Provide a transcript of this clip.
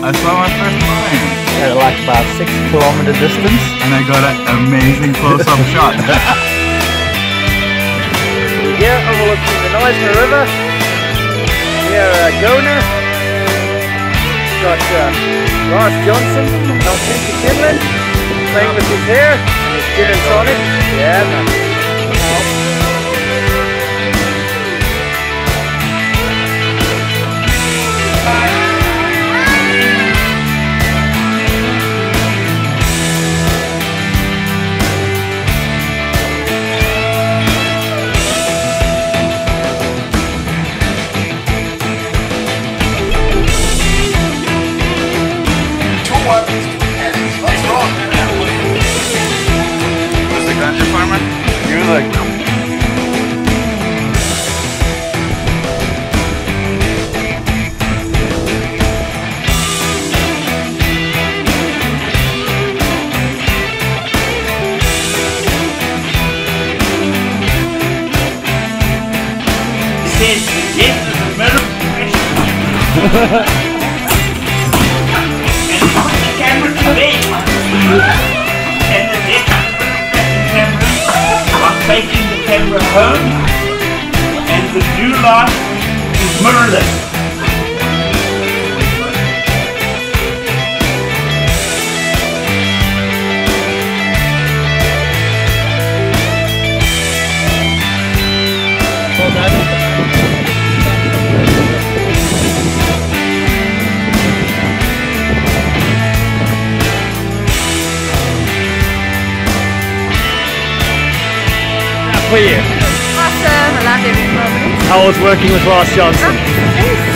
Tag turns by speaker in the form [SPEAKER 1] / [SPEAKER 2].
[SPEAKER 1] I saw my first lion.
[SPEAKER 2] At like about 6 kilometer distance.
[SPEAKER 1] And I got an amazing close-up shot.
[SPEAKER 2] Here overlooking the Noisner River. Here Gona. Got Lars Johnson from Helsinki, Finland. Playing with his hair and his gin and tonic. Yeah, man.
[SPEAKER 3] Taking the camera home, and the new light is mirrorless.
[SPEAKER 2] For you?
[SPEAKER 4] Awesome, I loved every moment.
[SPEAKER 2] How was working with Lars Johnson?
[SPEAKER 4] Oh,